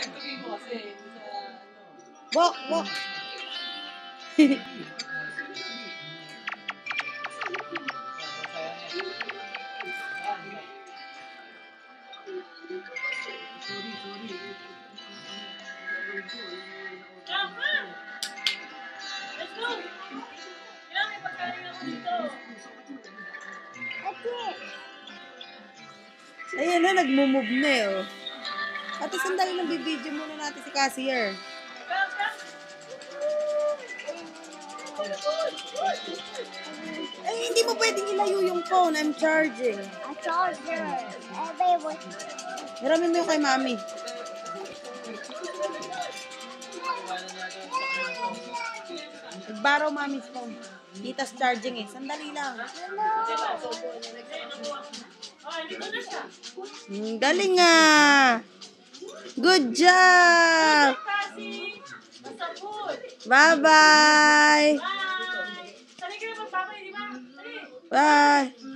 Bok, bok. Let's go! Kailangan may pagkain ako dito. Ayan na, nagmumove na eh. Oh. Ate, sandali lang, bibidyo muna natin si Cashier. Ay, hindi mo pwedeng ilayo yung phone. I'm charging. A charger. Hiramin mo yung kay mami. Nag-borrow mami's phone. Tita's charging eh. Sandali lang. Galing nga. Good job. Bye-bye. Bye! Sali ka na magpapay, di ba? Bye.